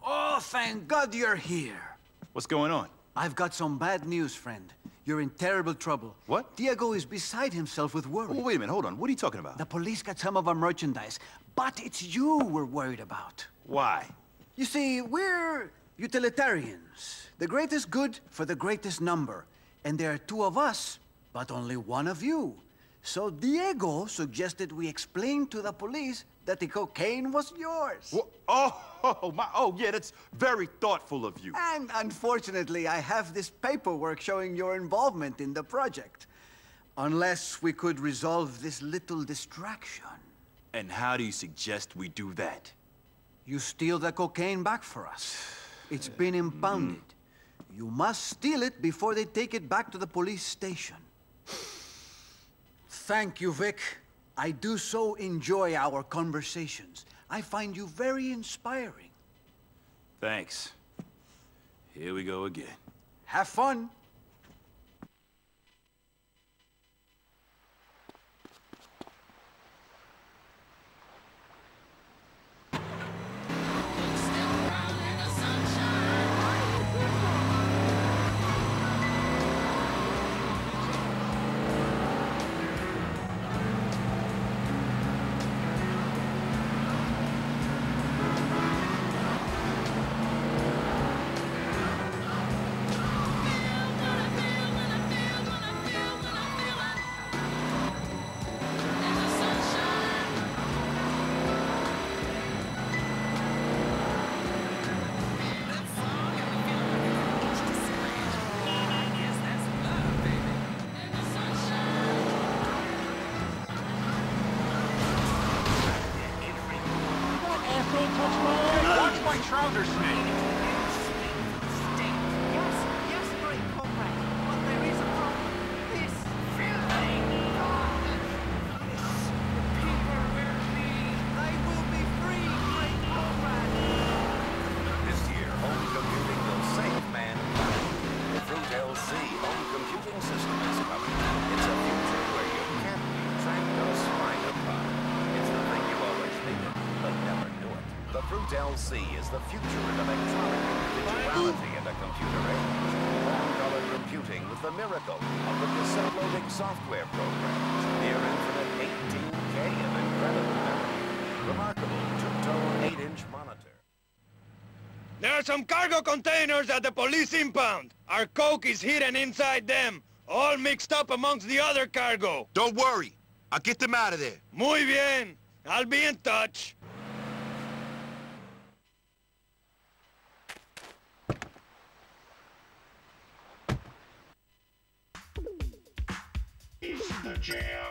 Oh, thank God you're here. What's going on? I've got some bad news, friend. You're in terrible trouble. What? Diego is beside himself with worry. Oh, wait a minute, hold on. What are you talking about? The police got some of our merchandise, but it's you we're worried about. Why? You see, we're utilitarians. The greatest good for the greatest number. And there are two of us, but only one of you. So Diego suggested we explain to the police that the cocaine was yours. Oh, yeah, that's very thoughtful of you. And unfortunately, I have this paperwork showing your involvement in the project. Unless we could resolve this little distraction. And how do you suggest we do that? You steal the cocaine back for us. It's been impounded. You must steal it before they take it back to the police station. Thank you, Vic. I do so enjoy our conversations. I find you very inspiring. Thanks. Here we go again. Have fun. Watch my trouser snake! Yes, great comrade. But there is a problem. This filthy people they will be free, great comrade. This year, home computing will save mankind. The Fruit LC home computing system is coming. It's a future where you can't be trapped or spied upon. It's the thing you always needed, but never knew it. The Fruit LC is the future of electronic individuality in the computer age. Long-color computing with the miracle of the cassette-loading software programs. Near infinite 18K of incredible memory. Remarkable two-tone 8-inch monitor. There are some cargo containers at the police impound. Our coke is hidden inside them, all mixed up amongst the other cargo. Don't worry. I'll get them out of there. Muy bien. I'll be in touch. It's the jam.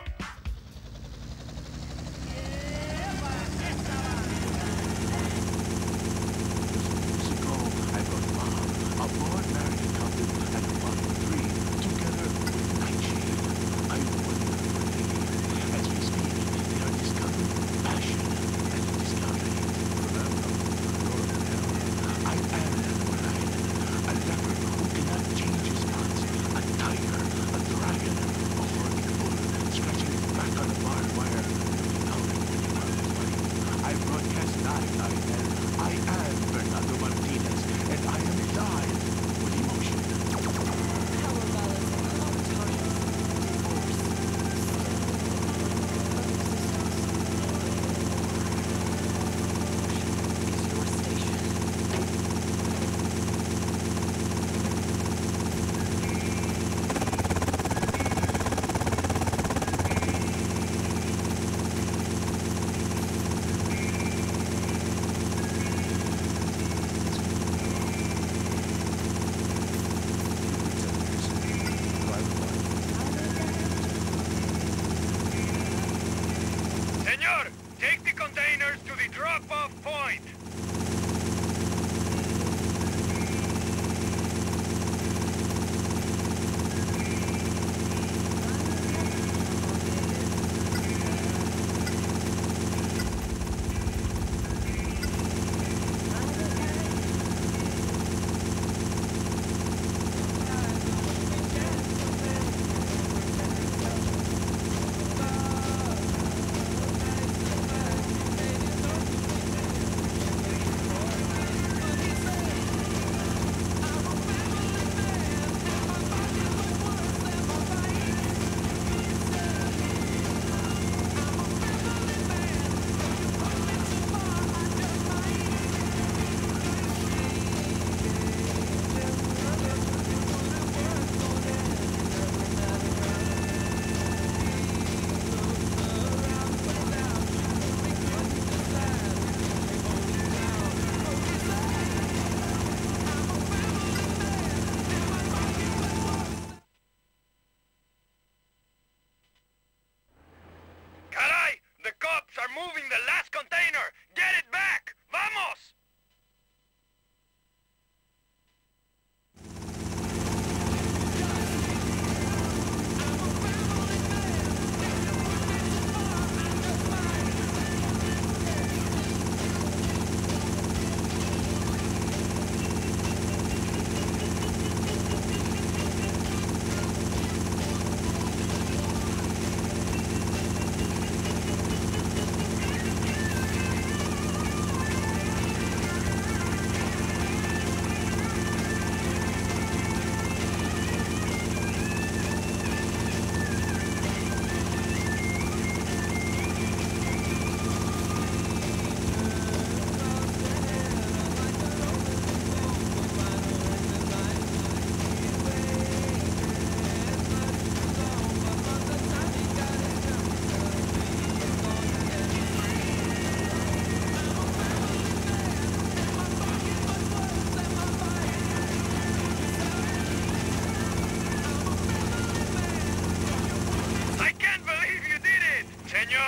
Senor, take the containers to the drop-off point.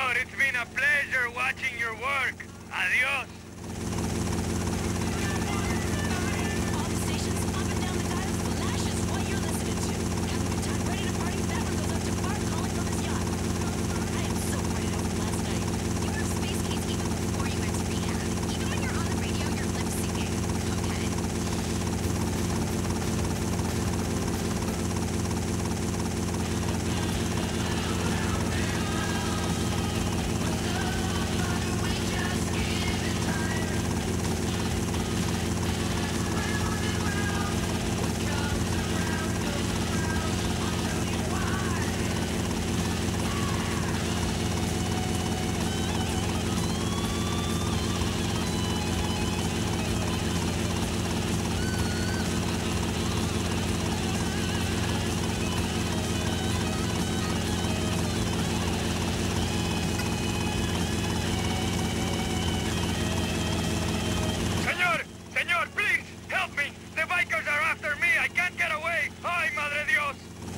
Senor, it's been a pleasure watching your work. Adios. All the stations up and down the dial flashes what you're listening to. Having a good time, ready to party. That one goes up to Bart calling from his yacht. I am so fired up from last night. You were a space case even before you went to rehab. Even when you're on the radio, you're lip syncing. Cokehead. Senor! Senor, please! Help me! The bikers are after me! I can't get away! Ay, madre Dios!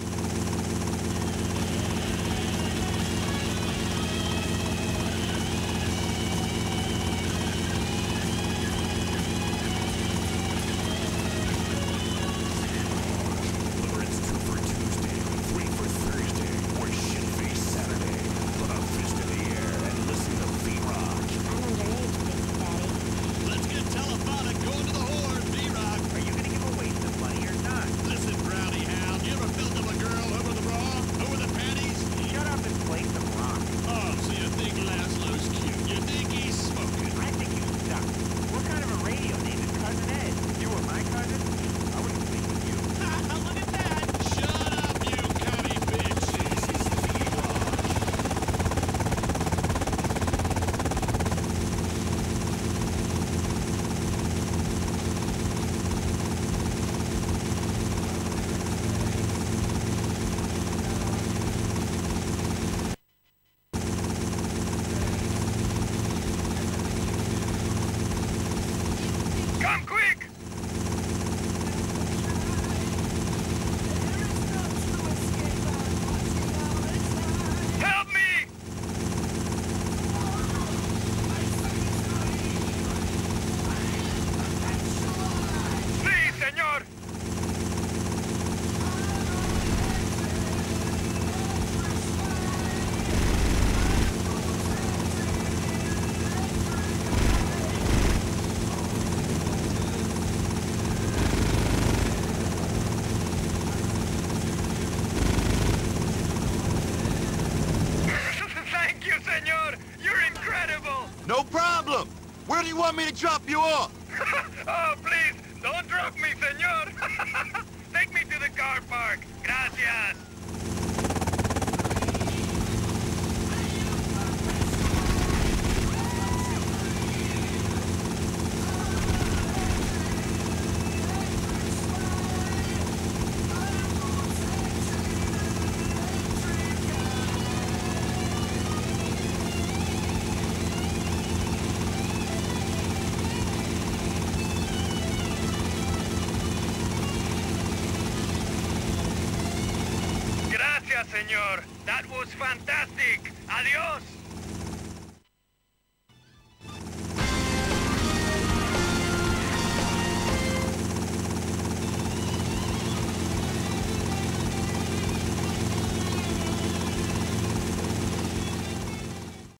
Whether it's 2 for Tuesday, 3 for Thursday, or shit-face Saturday, put a fist in the air and listen to V-Rock. I'm underage, Big Daddy. Let's get telephonic going to the horn, B-Rock. Are you gonna give away some money or not? Listen, Brownie Hound, you ever built up a girl over the bra? Over the panties? Shut up and play some rock. Oh, so you think Laszlo's cute. You think he's smoking. I think you suck. What kind of a radio name is Cousin Ed? If you were my cousin, I wouldn't sleep with you. Look at that. Shut up, you commie bitch. This is V-Rock. Come quick! Help me! Sí, señor! Thank you, senor! You're incredible! No problem. Where do you want me to drop you off? Oh, please, don't drop me, senor! Take me to the car park. Gracias. Gracias, senor. That was fantastic. Adios.